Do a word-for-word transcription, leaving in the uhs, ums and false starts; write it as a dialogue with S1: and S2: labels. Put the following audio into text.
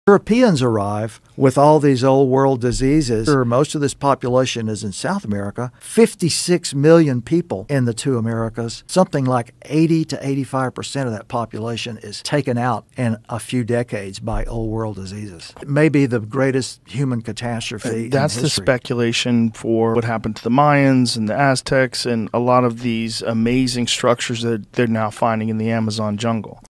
S1: Europeans arrive with all these old world diseases. Most of this population is in South America. fifty-six million people in the two Americas. Something like eighty to eighty-five percent of that population is taken out in a few decades by old world diseases. It may be the greatest human catastrophe.
S2: That's
S1: in
S2: the
S1: history.
S2: speculation for what happened to the Mayans and the Aztecs and a lot of these amazing structures that they're now finding in the Amazon jungle.